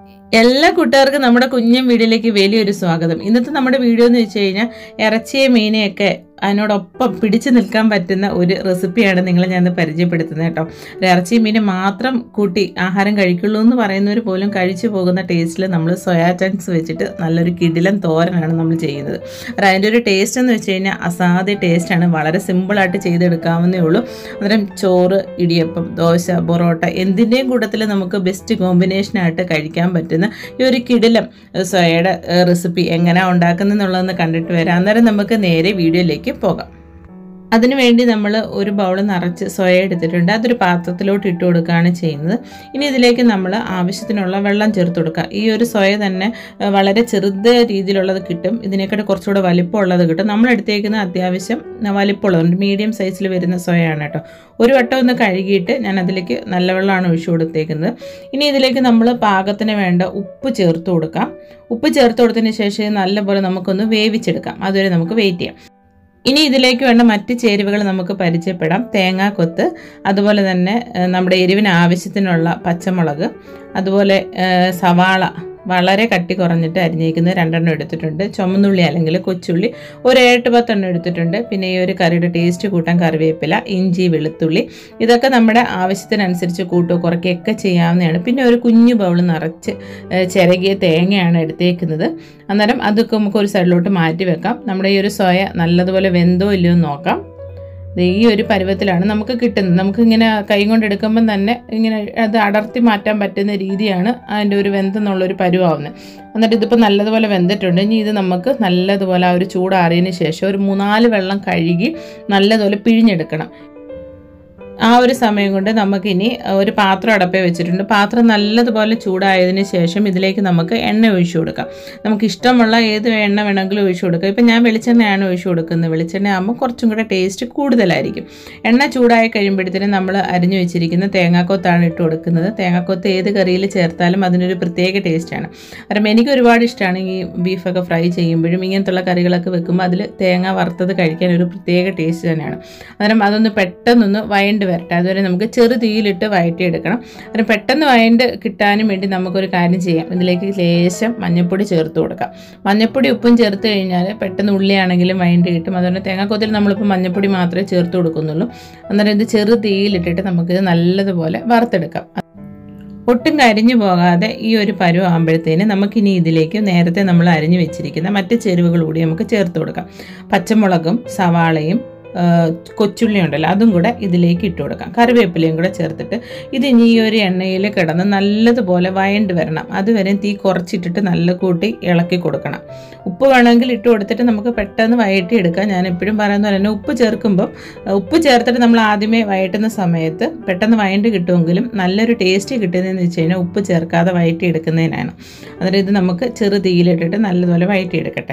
എല്ലാ കൂട്ടുകാർക്കും നമ്മുടെ കുഞ്ഞൻ വീഡിയോയിലേക്ക് വലിയൊരു സ്വാഗതം. ഇന്നത്തെ നമ്മുടെ വീഡിയോ എന്ന് വെച്ച് കഴിഞ്ഞാൽ ഇറച്ചിയെ മീനെയൊക്കെ അതിനോടൊപ്പം പിടിച്ചു നിൽക്കാൻ പറ്റുന്ന ഒരു റെസിപ്പിയാണ് നിങ്ങളെ ഞാൻ പരിചയപ്പെടുത്തുന്നത് കേട്ടോ. ഇറച്ചി മീൻ മാത്രം കൂട്ടി ആഹാരം കഴിക്കുള്ളൂ എന്ന് പറയുന്നവർ പോലും കഴിച്ചു പോകുന്ന ടേസ്റ്റിൽ നമ്മൾ സോയാ ചങ്ക്സ് വെച്ചിട്ട് നല്ലൊരു കിടിലൻ തോരനാണ് നമ്മൾ ചെയ്യുന്നത്. അതിൻ്റെ ഒരു ടേസ്റ്റ് എന്ന് വെച്ച് കഴിഞ്ഞാൽ അസാധ്യ ടേസ്റ്റാണ്. വളരെ സിമ്പിളായിട്ട് ചെയ്തെടുക്കാവുന്നേ ഉള്ളൂ. അന്നേരം ചോറ്, ഇടിയപ്പം, ദോശ, പൊറോട്ട എന്തിൻ്റെയും കൂട്ടത്തിൽ നമുക്ക് ബെസ്റ്റ് കോമ്പിനേഷനായിട്ട് കഴിക്കാൻ പറ്റുന്ന ഈ ഒരു കിടിലം സോയയുടെ റെസിപ്പി എങ്ങനെയാണ് ഉണ്ടാക്കുന്നതെന്നുള്ളതെന്ന് കണ്ടിട്ട് വരാം. അന്നേരം നമുക്ക് നേരെ വീഡിയോയിലേക്ക് പോകാം. അതിനുവേണ്ടി നമ്മൾ ഒരു ബൗൾ നിറച്ച് സോയ എടുത്തിട്ടുണ്ട്. അതൊരു പാത്രത്തിലോട്ട് ഇട്ട് കൊടുക്കുകയാണ് ചെയ്യുന്നത്. ഇനി ഇതിലേക്ക് നമ്മൾ ആവശ്യത്തിനുള്ള വെള്ളം ചേർത്ത് കൊടുക്കുക. ഈ ഒരു സോയ തന്നെ വളരെ ചെറുത് രീതിയിലുള്ളത് കിട്ടും, ഇതിനേക്കാട്ട് കുറച്ചുകൂടെ വലിപ്പമുള്ളത് കിട്ടും. നമ്മൾ എടുത്തേക്കുന്ന അത്യാവശ്യം വലിപ്പമുള്ളതുണ്ട്, മീഡിയം സൈസിൽ വരുന്ന സോയയാണ് കേട്ടോ. ഒരു വട്ടം ഒന്ന് കഴുകിയിട്ട് ഞാൻ അതിലേക്ക് നല്ല വെള്ളമാണ് ഒഴിച്ചു കൊടുത്തേക്കുന്നത്. ഇനി ഇതിലേക്ക് നമ്മൾ പാകത്തിന് വേണ്ട ഉപ്പ് ചേർത്ത് കൊടുക്കാം. ഉപ്പ് ചേർത്ത് കൊടുത്തതിന് ശേഷം നല്ലപോലെ നമുക്കൊന്ന് വേവിച്ചെടുക്കാം. അതുവരെ നമുക്ക് വെയിറ്റ് ചെയ്യാം. ഇനി ഇതിലേക്ക് വേണ്ട മറ്റ് ചേരുവകൾ നമുക്ക് പരിചയപ്പെടാം. തേങ്ങാക്കൊത്ത്, അതുപോലെ തന്നെ നമ്മുടെ എരിവിന് ആവശ്യത്തിനുള്ള പച്ചമുളക്, അതുപോലെ സവാള വളരെ കട്ടി കുറഞ്ഞിട്ട് അരിഞ്ഞേക്കുന്നത് 2 എടുത്തിട്ടുണ്ട്. ചുമന്നുള്ളി അല്ലെങ്കിൽ കൊച്ചുള്ളി ഒരു 8-10 എടുത്തിട്ടുണ്ട്. പിന്നെ ഈ ഒരു കറിയുടെ ടേസ്റ്റ് കൂട്ടാൻ കറിവേപ്പില, ഇഞ്ചി, വെളുത്തുള്ളി ഇതൊക്കെ നമ്മുടെ ആവശ്യത്തിനനുസരിച്ച് കൂട്ടോ കുറയ്ക്കുകയൊക്കെ ചെയ്യാവുന്നതാണ്. പിന്നെ ഒരു കുഞ്ഞു ബൗൾ നിറച്ച് ചിരകിയ തേങ്ങയാണ് എടുത്തേക്കുന്നത്. അന്നേരം അതൊക്കെ നമുക്ക് ഒരു സൈഡിലോട്ട് മാറ്റി വെക്കാം. നമ്മുടെ ഈ ഒരു സോയ നല്ലതുപോലെ വെന്തോ ഇല്ലയോ എന്ന് നോക്കാം. ഈ ഒരു പരുവത്തിലാണ് നമുക്ക് കിട്ടുന്നത്. നമുക്കിങ്ങനെ കൈ കൊണ്ട് എടുക്കുമ്പം തന്നെ ഇങ്ങനെ അത് അടർത്തി മാറ്റാൻ പറ്റുന്ന രീതിയാണ് അതിൻ്റെ ഒരു വെന്തെന്നുള്ളൊരു പരുവാവുന്നത്. എന്നിട്ട് ഇതിപ്പോൾ നല്ലതുപോലെ വെന്തിട്ടുണ്ട്. ഇനി ഇത് നമുക്ക് നല്ലതുപോലെ ആ ഒരു ചൂടാറിയതിന് ശേഷം ഒരു 3-4 വെള്ളം കഴുകി നല്ലതുപോലെ പിഴിഞ്ഞെടുക്കണം. ആ ഒരു സമയം കൊണ്ട് നമുക്കിനി ഒരു പാത്രം അടപ്പേ വെച്ചിട്ടുണ്ട്. പാത്രം നല്ലതുപോലെ ചൂടായതിന് ശേഷം ഇതിലേക്ക് നമുക്ക് എണ്ണ ഒഴിച്ചു കൊടുക്കാം. നമുക്ക് ഇഷ്ടമുള്ള ഏത് എണ്ണ വേണമെങ്കിലും ഒഴിച്ചു കൊടുക്കാം. ഇപ്പം ഞാൻ വെളിച്ചെണ്ണയാണ് ഒഴിച്ചു കൊടുക്കുന്നത്. വെളിച്ചെണ്ണ ആകുമ്പോൾ കുറച്ചും കൂടെ ടേസ്റ്റ് കൂടുതലായിരിക്കും. എണ്ണ ചൂടായി കഴിയുമ്പോഴത്തേനും നമ്മൾ അരിഞ്ഞു വെച്ചിരിക്കുന്ന തേങ്ങാക്കൊത്താണ് ഇട്ട് കൊടുക്കുന്നത്. തേങ്ങാക്കൊത്ത് ഏത് കറിയിൽ ചേർത്താലും അതിനൊരു പ്രത്യേക ടേസ്റ്റാണ്. കാരണം എനിക്ക് ഒരുപാട് ഇഷ്ടമാണ് ഈ ബീഫൊക്കെ ഫ്രൈ ചെയ്യുമ്പോഴും ഇങ്ങനത്തുള്ള കറികളൊക്കെ വെക്കുമ്പോൾ അതിൽ തേങ്ങ വറുത്തത് കഴിക്കാൻ ഒരു പ്രത്യേക ടേസ്റ്റ് തന്നെയാണ്. അന്നേരം അതൊന്ന് പെട്ടെന്നൊന്ന് വഴണ്ട് വരട്ടെ. അതുവരെ നമുക്ക് ചെറു തീയിലിട്ട് വഴറ്റിയെടുക്കണം. അതിന് പെട്ടെന്ന് വഴണ്ട് കിട്ടാനും വേണ്ടി നമുക്കൊരു കാര്യം ചെയ്യാം. ഇതിലേക്ക് ലേശം മഞ്ഞൾപ്പൊടി ചേർത്ത് കൊടുക്കാം. മഞ്ഞൾപ്പൊടി ഉപ്പും ചേർത്ത് കഴിഞ്ഞാൽ പെട്ടെന്ന് ഉള്ളിയാണെങ്കിലും വഴണ്ട് കിട്ടും. അതുകൊണ്ട് തേങ്ങാക്കൊത്തിൽ നമ്മളിപ്പോൾ മഞ്ഞൾപ്പൊടി മാത്രമേ ചേർത്ത് കൊടുക്കുന്നുള്ളൂ. അന്നേരം ഇത് ചെറു തീയിലിട്ടിട്ട് നമുക്കിത് നല്ലതുപോലെ വറുത്തെടുക്കാം. ഒട്ടും കരിഞ്ഞു പോകാതെ ഈ ഒരു പരുവം ആകുമ്പോഴത്തേന് നമുക്കിനി ഇതിലേക്ക് നേരത്തെ നമ്മൾ അരിഞ്ഞു വെച്ചിരിക്കുന്ന മറ്റ് ചേരുവകൾ കൂടി നമുക്ക് ചേർത്ത് കൊടുക്കാം. പച്ചമുളകും സവാളയും കൊച്ചുള്ളി ഉണ്ടല്ലോ അതും കൂടെ ഇതിലേക്ക് ഇട്ട് കൊടുക്കാം. കറിവേപ്പിലയും കൂടെ ചേർത്തിട്ട് ഇത് ഇനി ഈ ഒരു എണ്ണയിൽ കിടന്ന് നല്ലതുപോലെ വഴണ്ട് വരണം. അതുവരെ തീ കുറച്ചിട്ടിട്ട് നല്ല കൂട്ടി ഇളക്കി കൊടുക്കണം. ഉപ്പ് വേണമെങ്കിൽ ഇട്ട് കൊടുത്തിട്ട് നമുക്ക് പെട്ടെന്ന് വഴറ്റി എടുക്കാം. ഞാൻ എപ്പോഴും പറയുന്ന പോലെ തന്നെ ഉപ്പ് ചേർത്തിട്ട് നമ്മൾ ആദ്യമേ വഴറ്റുന്ന സമയത്ത് പെട്ടെന്ന് വഴണ്ട് കിട്ടുമെങ്കിലും നല്ലൊരു ടേസ്റ്റ് കിട്ടുന്നതെന്ന് വെച്ച് കഴിഞ്ഞാൽ ഉപ്പ് ചേർക്കാതെ വഴറ്റി എടുക്കുന്നതിനാണ്. അന്നേരം ഇത് നമുക്ക് ചെറു തീയിലിട്ടിട്ട് നല്ലതുപോലെ വഴറ്റിയെടുക്കട്ടെ.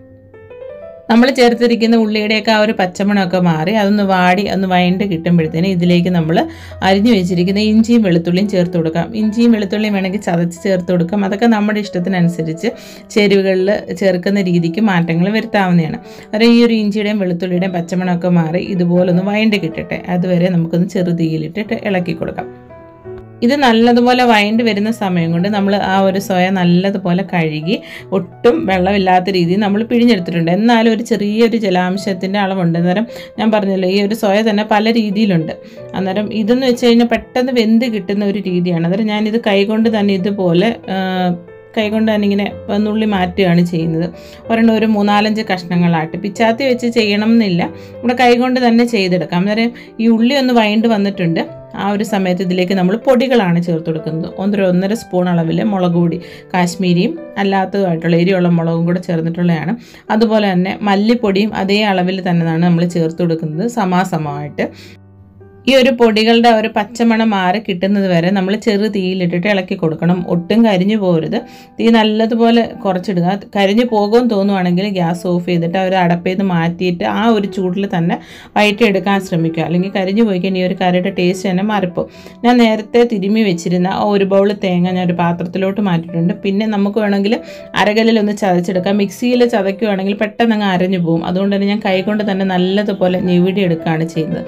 നമ്മൾ ചേർത്തിരിക്കുന്ന ഉള്ളിയുടെയൊക്കെ ആ ഒരു പച്ചമണമൊക്കെ മാറി അതൊന്ന് വാടി ഒന്ന് വഴണ്ട് കിട്ടുമ്പോഴത്തേന് ഇതിലേക്ക് നമ്മൾ അരിഞ്ഞു വെച്ചിരിക്കുന്ന ഇഞ്ചിയും വെളുത്തുള്ളിയും ചേർത്ത് കൊടുക്കാം. ഇഞ്ചിയും വെളുത്തുള്ളിയും വേണമെങ്കിൽ ചതച്ച് ചേർത്ത് കൊടുക്കാം. അതൊക്കെ നമ്മുടെ ഇഷ്ടത്തിനനുസരിച്ച് ചേരുവകളിൽ ചേർക്കുന്ന രീതിക്ക് മാറ്റങ്ങൾ വരുത്താവുന്നതാണ്. അതായത് ഈ ഒരു ഇഞ്ചിയുടെയും വെളുത്തുള്ളിയുടെയും പച്ചമണമൊക്കെ മാറി ഇതുപോലൊന്ന് വഴണ്ട് കിട്ടട്ടെ. അതുവരെ നമുക്കൊന്ന് ചെറുതീയിലിട്ടിട്ട് ഇളക്കി കൊടുക്കാം. ഇത് നല്ലതുപോലെ വഴണ്ട് വരുന്ന സമയം കൊണ്ട് നമ്മൾ ആ ഒരു സോയ നല്ലതുപോലെ കഴുകി ഒട്ടും വെള്ളമില്ലാത്ത രീതിയിൽ നമ്മൾ പിഴിഞ്ഞെടുത്തിട്ടുണ്ട്. എന്നാലും ഒരു ചെറിയൊരു ജലാംശത്തിൻ്റെ അളവുണ്ട്. അന്നേരം ഞാൻ പറഞ്ഞല്ലോ ഈ ഒരു സോയ തന്നെ പല രീതിയിലുണ്ട്. അന്നേരം ഇതെന്ന് വെച്ച് കഴിഞ്ഞാൽ പെട്ടെന്ന് വെന്ത് കിട്ടുന്ന ഒരു രീതിയാണ്. അന്നേരം ഞാനിത് കൈകൊണ്ട് തന്നെ ഇതുപോലെ കൈകൊണ്ട് തന്നെ ഇങ്ങനെ നുള്ളി മാറ്റുകയാണ് ചെയ്യുന്നത്. ഒരു 3-4 കഷ്ണങ്ങളായിട്ട് പിച്ചാത്തി വെച്ച് ചെയ്യണം എന്നില്ല, നമ്മുടെ കൈകൊണ്ട് തന്നെ ചെയ്തെടുക്കാം. അന്നേരം ഈ ഉള്ളി ഒന്ന് വഴണ്ട് വന്നിട്ടുണ്ട്. ആ ഒരു സമയത്ത് ഇതിലേക്ക് നമ്മൾ പൊടികളാണ് ചേർത്ത് കൊടുക്കുന്നത്. 1.5 സ്പൂൺ അളവിൽ മുളക് പൊടി, കാശ്മീരിയും അല്ലാത്തതുമായിട്ടുള്ള എരിയുള്ള മുളകും കൂടെ ചേർന്നിട്ടുള്ളതാണ്. അതുപോലെ തന്നെ മല്ലിപ്പൊടിയും അതേ അളവിൽ തന്നെയാണ് നമ്മൾ ചേർത്ത് കൊടുക്കുന്നത് സമാസമമായിട്ട്. ഈ ഒരു പൊടികളുടെ ഒരു പച്ചമണം മാറി കിട്ടുന്നത് വരെ നമ്മൾ ചെറു തീയിലിട്ടിട്ട് ഇളക്കി കൊടുക്കണം. ഒട്ടും കരിഞ്ഞു പോകരുത്. തീ നല്ലതുപോലെ കുറച്ചിടുക. കരിഞ്ഞു പോകുമെന്ന് തോന്നുവാണെങ്കിൽ ഗ്യാസ് ഓഫ് ചെയ്തിട്ട് ഒരു അടപ്പിൽ നിന്ന് മാറ്റിയിട്ട് ആ ഒരു ചൂടിൽ തന്നെ വഴറ്റിയെടുക്കാൻ ശ്രമിക്കുക. അല്ലെങ്കിൽ കരിഞ്ഞു പോയി കഴിഞ്ഞാൽ ഈ ഒരു കറിയുടെ ടേസ്റ്റ് തന്നെ മാറിപ്പോകും. ഞാൻ നേരത്തെ തിരുമ്മി വെച്ചിരുന്ന ഒരു ബൗൾ തേങ്ങ ഞാൻ ഒരു പാത്രത്തിലോട്ട് മാറ്റിയിട്ടുണ്ട്. പിന്നെ നമുക്ക് വേണമെങ്കിൽ അരകല്ലിലൊന്ന് ചതച്ചെടുക്കാം. മിക്സിയിൽ ചതയ്ക്കുകയാണെങ്കിൽ പെട്ടെന്ന് അങ്ങ് അരഞ്ഞു പോകും. അതുകൊണ്ട് തന്നെ ഞാൻ കൈകൊണ്ട് തന്നെ നല്ലതുപോലെ ഞെവിടി എടുക്കുകയാണ് ചെയ്യുന്നത്.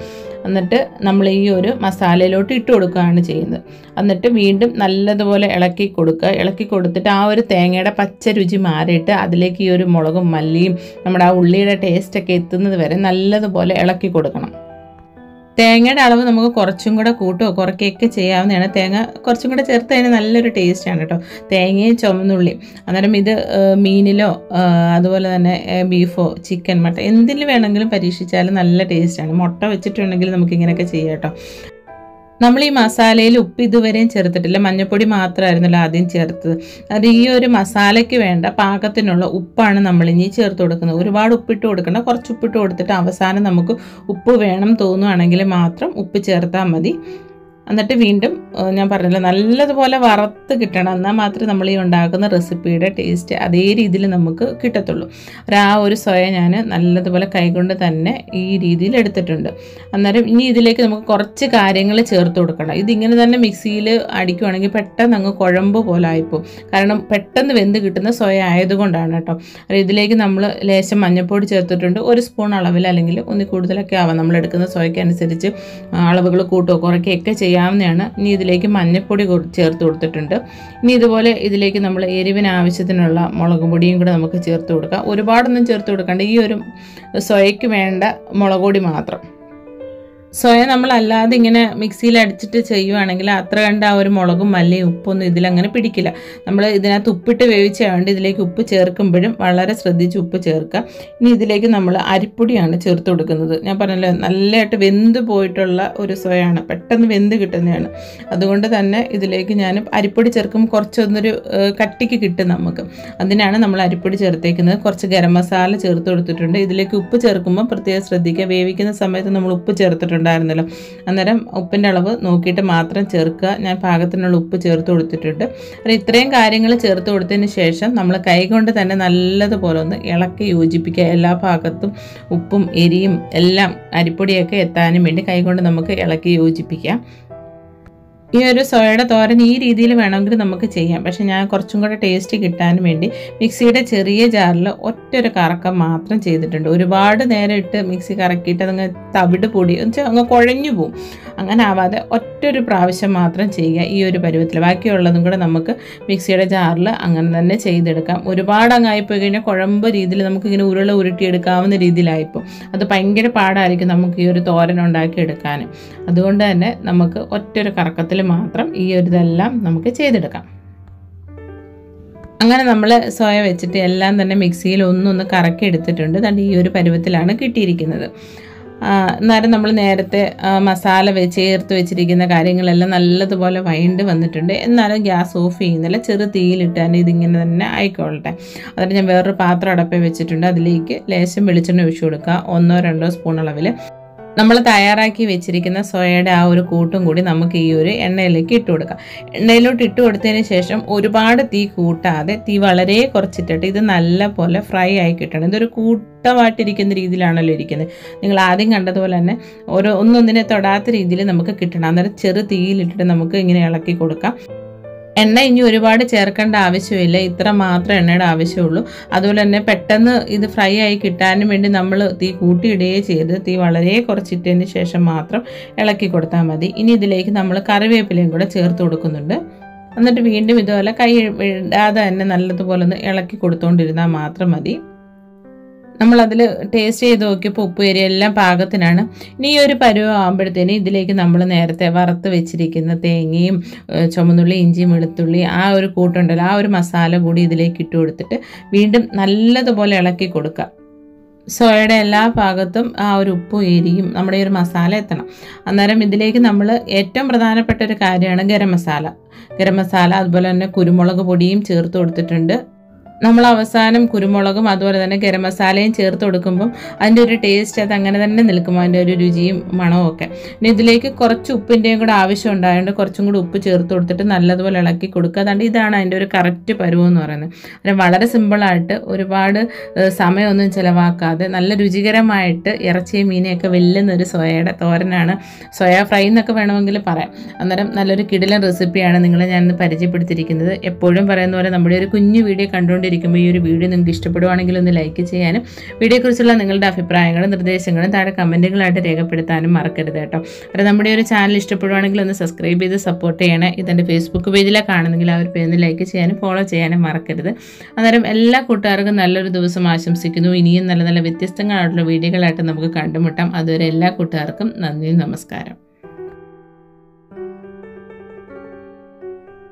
എന്നിട്ട് നമ്മൾ ഈ ഒരു മസാലയിലോട്ട് ഇട്ട് കൊടുക്കുകയാണ് ചെയ്യുന്നത്. എന്നിട്ട് വീണ്ടും നല്ലതുപോലെ ഇളക്കി കൊടുക്കുക. ഇളക്കി കൊടുത്തിട്ട് ആ ഒരു തേങ്ങയുടെ പച്ച രുചി മാറിയിട്ട് അതിലേക്ക് ഈ ഒരു മുളകും മല്ലിയും നമ്മുടെ ആ ഉള്ളിയുടെ ടേസ്റ്റൊക്കെ എത്തുന്നത് വരെ നല്ലതുപോലെ ഇളക്കി കൊടുക്കണം. തേങ്ങയുടെ അളവ് നമുക്ക് കുറച്ചും കൂടെ കൂട്ടുകയോ കുറയ്ക്കുകയൊക്കെ ചെയ്യാവുന്നതാണ്. തേങ്ങ കുറച്ചും കൂടെ ചേർത്ത് അതിന് നല്ലൊരു ടേസ്റ്റാണ് കേട്ടോ. തേങ്ങയും ചുവന്നുള്ളിയും. അന്നേരം ഇത് മീനിലോ അതുപോലെ തന്നെ ബീഫോ ചിക്കൻ മട്ടൻ എന്തിൽ വേണമെങ്കിലും പരീക്ഷിച്ചാലും നല്ല ടേസ്റ്റാണ്. മുട്ട വെച്ചിട്ടുണ്ടെങ്കിൽ നമുക്കിങ്ങനെയൊക്കെ ചെയ്യാം കേട്ടോ. നമ്മൾ ഈ മസാലയിൽ ഉപ്പ് ഇതുവരെയും ചേർത്തിട്ടില്ല. മഞ്ഞൾപ്പൊടി മാത്രമായിരുന്നല്ലോ ആദ്യം ചേർത്തത്. അത് ഈ ഒരു മസാലയ്ക്ക് വേണ്ട പാകത്തിനുള്ള ഉപ്പാണ് നമ്മൾ ഇനി ചേർത്ത് കൊടുക്കുന്നത്. ഒരുപാട് ഉപ്പിട്ട് കൊടുക്കേണ്ട, കുറച്ച് ഉപ്പിട്ട് കൊടുത്തിട്ട് അവസാനം നമുക്ക് ഉപ്പ് വേണം തോന്നുകയാണെങ്കിൽ മാത്രം ഉപ്പ് ചേർത്താൽ മതി. എന്നിട്ട് വീണ്ടും ഞാൻ പറഞ്ഞല്ലോ നല്ലതുപോലെ വറുത്ത് കിട്ടണം. എന്നാൽ മാത്രമേ നമ്മൾ ഈ ഉണ്ടാക്കുന്ന റെസിപ്പിയുടെ ടേസ്റ്റ് അതേ രീതിയിൽ നമുക്ക് കിട്ടത്തുള്ളൂ. ആ ഒരു സോയ ഞാൻ നല്ലതുപോലെ കൈകൊണ്ട് തന്നെ ഈ രീതിയിൽ എടുത്തിട്ടുണ്ട്. അന്നേരം ഇനി ഇതിലേക്ക് നമുക്ക് കുറച്ച് കാര്യങ്ങൾ ചേർത്ത് കൊടുക്കണം. ഇതിങ്ങനെ തന്നെ മിക്സിയിൽ അടിക്കുകയാണെങ്കിൽ പെട്ടെന്ന് അങ്ങ് കുഴമ്പ് പോലെ ആയിപ്പോവും. കാരണം പെട്ടെന്ന് വെന്ത് കിട്ടുന്ന സോയ ആയതുകൊണ്ടാണ് കേട്ടോ. ഇതിലേക്ക് നമ്മൾ ലേശം മഞ്ഞൾപ്പൊടി ചേർത്തിട്ടുണ്ട്. 1 സ്പൂൺ അളവിൽ അല്ലെങ്കിൽ ഒന്നിൽ കൂടുതലൊക്കെ ആവാം. നമ്മൾ എടുക്കുന്ന സോയയ്ക്ക് അനുസരിച്ച് അളവുകൾ കൂട്ടുകയോ കുറയ്ക്കുകയൊക്കെ ചെയ്യാവുന്നതാണ്. ഇനി ഇതിലേക്ക് മഞ്ഞൾപ്പൊടി ചേർത്ത് കൊടുത്തിട്ടുണ്ട്. ഇനി ഇതുപോലെ ഇതിലേക്ക് നമ്മൾ എരിവിന് ആവശ്യത്തിനുള്ള മുളക് പൊടിയും കൂടെ നമുക്ക് ചേർത്ത് കൊടുക്കാം. ഒരുപാടൊന്നും ചേർത്ത് കൊടുക്കേണ്ട, ഈ ഒരു സോയയ്ക്ക് വേണ്ട മുളക് പൊടി മാത്രം. സോയ നമ്മളല്ലാതെ ഇങ്ങനെ മിക്സിയിൽ അടിച്ചിട്ട് ചെയ്യുവാണെങ്കിൽ അത്ര കണ്ട ആ ഒരു മുളകും മല്ലിയും ഉപ്പൊന്നും ഇതിലങ്ങനെ പിടിക്കില്ല. നമ്മൾ ഇതിനകത്ത് ഉപ്പിട്ട് വേവിച്ചായതുകൊണ്ട് ഇതിലേക്ക് ഉപ്പ് ചേർക്കുമ്പോഴും വളരെ ശ്രദ്ധിച്ച് ഉപ്പ് ചേർക്കുക. ഇനി ഇതിലേക്ക് നമ്മൾ അരിപ്പൊടിയാണ് ചേർത്ത് കൊടുക്കുന്നത്. ഞാൻ പറഞ്ഞല്ലോ നല്ലതായിട്ട് വെന്ത് പോയിട്ടുള്ള ഒരു സോയാണ്, പെട്ടെന്ന് വെന്ത് കിട്ടുന്നതാണ്. അതുകൊണ്ട് തന്നെ ഇതിലേക്ക് ഞാൻ അരിപ്പൊടി ചേർക്കുമ്പോൾ കുറച്ചൊന്നൊരു കട്ടിക്ക് കിട്ടും നമുക്ക്. അതിനാണ് നമ്മൾ അരിപ്പൊടി ചേർത്തേക്കുന്നത്. കുറച്ച് ഗരം മസാല ചേർത്ത് കൊടുത്തിട്ടുണ്ട്. ഇതിലേക്ക് ഉപ്പ് ചേർക്കുമ്പോൾ പ്രത്യേകം ശ്രദ്ധിക്കുക. വേവിക്കുന്ന സമയത്ത് നമ്മൾ ഉപ്പ് ചേർത്തിട്ടുണ്ട് ണ്ടായിരുന്നല്ലോ. അന്നേരം ഉപ്പിൻ്റെ അളവ് നോക്കിയിട്ട് മാത്രം ചേർക്കുക. ഞാൻ പാകത്തിനുള്ള ഉപ്പ് ചേർത്ത് കൊടുത്തിട്ടുണ്ട്. അത് ഇത്രയും കാര്യങ്ങൾ ചേർത്ത് കൊടുത്തതിന് ശേഷം നമ്മൾ കൈകൊണ്ട് തന്നെ നല്ലതുപോലെ ഒന്ന് ഇളക്കി യോജിപ്പിക്കുക. എല്ലാ ഭാഗത്തും ഉപ്പും എരിയും എല്ലാം അരിപ്പൊടിയൊക്കെ എത്താനും വേണ്ടി കൈകൊണ്ട് നമുക്ക് ഇളക്കി യോജിപ്പിക്കാം. ഈ ഒരു സോയയുടെ തോരൻ ഈ രീതിയിൽ വേണമെങ്കിൽ നമുക്ക് ചെയ്യാം. പക്ഷെ ഞാൻ കുറച്ചും കൂടെ ടേസ്റ്റ് കിട്ടാൻ വേണ്ടി മിക്സിയുടെ ചെറിയ ജാറിൽ ഒറ്റൊരു കറക്കം മാത്രം ചെയ്തിട്ടുണ്ട്. ഒരുപാട് നേരം ഇട്ട് മിക്സി കറക്കിയിട്ട് അതങ്ങ് തവിട് പൊടി അങ്ങ് കുഴഞ്ഞു പോവും. അങ്ങനെ ആവാതെ ഒറ്റൊരു പ്രാവശ്യം മാത്രം ചെയ്യുക ഈ ഒരു പരുവത്തിൽ. ബാക്കിയുള്ളതും കൂടെ നമുക്ക് മിക്സിയുടെ ജാറിൽ അങ്ങനെ തന്നെ ചെയ്തെടുക്കാം. ഒരുപാട് അങ്ങായിപ്പോയി കഴിഞ്ഞാൽ കുഴമ്പ് രീതിയിൽ നമുക്കിങ്ങനെ ഉരുട്ടിയെടുക്കാവുന്ന രീതിയിലായിപ്പോൾ അത് ഭയങ്കര പാടായിരിക്കും നമുക്ക് ഈ ഒരു തോരൻ ഉണ്ടാക്കിയെടുക്കാൻ. അതുകൊണ്ട് തന്നെ നമുക്ക് ഒറ്റൊരു കറക്കത്തിൽ മാത്രം ഈ ഒരു ഇതെല്ലാം നമുക്ക് ചെയ്തെടുക്കാം. അങ്ങനെ നമ്മൾ സോയ വെച്ചിട്ട് എല്ലാം തന്നെ മിക്സിയിൽ ഒന്നൊന്ന് കറക്കി എടുത്തിട്ടുണ്ട്. അതുകൊണ്ട് ഈ ഒരു പരുവത്തിലാണ് കിട്ടിയിരിക്കുന്നത്. അന്നേരം നമ്മൾ നേരത്തെ മസാല ചേർത്ത് വെച്ചിരിക്കുന്ന കാര്യങ്ങളെല്ലാം നല്ലതുപോലെ വഴണ്ട് വന്നിട്ടുണ്ട്. എന്നാലും ഗ്യാസ് ഓഫ് ചെയ്യുന്നില്ല, ചെറു തീയിലിട്ടാൽ ഇതിങ്ങനെ തന്നെ ആയിക്കോളട്ടെ. അതിന് ഞാൻ വേറൊരു പാത്രം അടപ്പേ വെച്ചിട്ടുണ്ട്. അതിലേക്ക് ലേശം വെളിച്ചെണ്ണ ഒഴിച്ചു കൊടുക്കുക. 1-2 സ്പൂൺ അളവിൽ നമ്മൾ തയ്യാറാക്കി വെച്ചിരിക്കുന്ന സോയയുടെ ആ ഒരു കൂട്ടും കൂടി നമുക്ക് ഈ ഒരു എണ്ണയിലേക്ക് ഇട്ട് കൊടുക്കാം. എണ്ണയിലോട്ട് ഇട്ട് കൊടുത്തതിന് ശേഷം ഒരുപാട് തീ കൂട്ടാതെ തീ വളരെ കുറച്ചിട്ടിട്ട് ഇത് നല്ല പോലെ ഫ്രൈ ആയി കിട്ടണം. ഇതൊരു കൂട്ടമായിട്ടിരിക്കുന്ന രീതിയിലാണല്ലോ ഇരിക്കുന്നത്. നിങ്ങൾ ആദ്യം കണ്ടതുപോലെ തന്നെ ഒന്നൊന്നിനെ തൊടാത്ത രീതിയിൽ നമുക്ക് കിട്ടണം. അന്നേരം ചെറു തീയിലിട്ടിട്ട് നമുക്ക് ഇങ്ങനെ ഇളക്കി കൊടുക്കാം. എണ്ണ ഇനി ഒരുപാട് ചേർക്കേണ്ട ആവശ്യമില്ല, ഇത്ര മാത്രം എണ്ണയുടെ ആവശ്യമുള്ളൂ. അതുപോലെ തന്നെ പെട്ടെന്ന് ഇത് ഫ്രൈ ആയി കിട്ടാനും വേണ്ടി നമ്മൾ തീ കൂട്ടിയിടുകയും ചെയ്ത് തീ വളരെ കുറച്ചിട്ടതിന് ശേഷം മാത്രം ഇളക്കി കൊടുത്താൽ മതി. ഇനി ഇതിലേക്ക് നമ്മൾ കറിവേപ്പിലയും കൂടെ ചേർത്ത് കൊടുക്കുന്നുണ്ട്. എന്നിട്ട് വീണ്ടും ഇതുപോലെ കൈ ഇടാതെ തന്നെ നല്ലതുപോലെ ഒന്ന് ഇളക്കി കൊടുത്തുകൊണ്ടിരുന്നാൽ മാത്രം മതി. നമ്മളതിൽ ടേസ്റ്റ് ചെയ്ത് നോക്കിയപ്പോൾ ഉപ്പ് എരി എല്ലാം പാകത്തിനാണ്. ഇനി ഈ ഒരു പരുവം ആകുമ്പോഴത്തേന് ഇതിലേക്ക് നമ്മൾ നേരത്തെ വറുത്ത് വെച്ചിരിക്കുന്ന തേങ്ങയും ചുമന്നുള്ളി ഇഞ്ചിയും വെളുത്തുള്ളി ആ ഒരു കൂട്ടുണ്ടല്ലോ, ആ ഒരു മസാല കൂടി ഇതിലേക്ക് ഇട്ട് കൊടുത്തിട്ട് വീണ്ടും നല്ലതുപോലെ ഇളക്കി കൊടുക്കുക. സോയയുടെ എല്ലാ ഭാഗത്തും ആ ഒരു ഉപ്പും എരിയും നമ്മുടെ ഈ ഒരു മസാല എത്തണം. അന്നേരം ഇതിലേക്ക് നമ്മൾ ഏറ്റവും പ്രധാനപ്പെട്ട ഒരു കാര്യമാണ് ഗരം മസാല. അതുപോലെ തന്നെ കുരുമുളക് പൊടിയും ചേർത്ത് കൊടുത്തിട്ടുണ്ട്. നമ്മൾ അവസാനം കുരുമുളകും അതുപോലെ തന്നെ ഗരം മസാലയും ചേർത്ത് കൊടുക്കുമ്പം അതിൻ്റെ ഒരു ടേസ്റ്റ് അത് അങ്ങനെ തന്നെ നിൽക്കും, അതിൻ്റെ ഒരു രുചിയും മണവും ഒക്കെ. ഇനി ഇതിലേക്ക് കുറച്ച് ഉപ്പിൻ്റെയും കൂടെ ആവശ്യം ഉണ്ടായതുകൊണ്ട് കുറച്ചും കൂടി ഉപ്പ് ചേർത്ത് കൊടുത്തിട്ട് നല്ലതുപോലെ ഇളക്കി കൊടുക്കുക. അതുകൊണ്ട് ഇതാണ് അതിൻ്റെ ഒരു കറക്റ്റ് പരുവം എന്ന് പറയുന്നത്. അത് വളരെ സിമ്പിളായിട്ട് ഒരുപാട് സമയമൊന്നും ചിലവാക്കാതെ നല്ല രുചികരമായിട്ട് ഇറച്ചിയും മീനെയൊക്കെ വെല്ലുന്ന ഒരു സോയയുടെ തോരനാണ്. സോയ ഫ്രൈ എന്നൊക്കെ വേണമെങ്കിൽ പറയാം. അന്നേരം നല്ലൊരു കിടിലൻ റെസിപ്പിയാണ് നിങ്ങളെ ഞാൻ പരിചയപ്പെടുത്തിയിരിക്കുന്നത്. എപ്പോഴും പറയുന്ന പോലെ നമ്മുടെ ഒരു കുഞ്ഞു വീഡിയോ കണ്ടുകൊണ്ട് കണ്ടുകൊണ്ടിരിക്കുമ്പോൾ ഈ ഒരു വീഡിയോ നിങ്ങൾക്ക് ഇഷ്ടപ്പെടുവാണെങ്കിൽ ഒന്ന് ലൈക്ക് ചെയ്യാനും വീഡിയോയെക്കുറിച്ചുള്ള നിങ്ങളുടെ അഭിപ്രായങ്ങളും നിർദ്ദേശങ്ങളും താഴെ കമൻറ്റുകളായിട്ട് രേഖപ്പെടുത്താനും മറക്കരുത് കേട്ടോ. അപ്പോൾ നമ്മുടെ ഒരു ചാനൽ ഇഷ്ടപ്പെടുവാണെങ്കിൽ ഒന്ന് സബ്സ്ക്രൈബ് ചെയ്ത് സപ്പോർട്ട് ചെയ്യണേ. ഇതെൻ്റെ ഫേസ്ബുക്ക് പേജിലാണ് കാണുന്നെങ്കിൽ ആ ഒരു പേജിൽ ലൈക്ക് ചെയ്യാനും ഫോളോ ചെയ്യാനും മറക്കരുത്. അന്നേരം എല്ലാ കൂട്ടുകാർക്കും നല്ലൊരു ദിവസം ആശംസിക്കുന്നു. ഇനിയും നല്ല നല്ല വ്യത്യസ്തങ്ങളായിട്ടുള്ള വീഡിയോകളായിട്ട് നമുക്ക് കണ്ടുമുട്ടാം. അതുവരെ എല്ലാ കൂട്ടുകാർക്കും നന്ദി, നമസ്കാരം.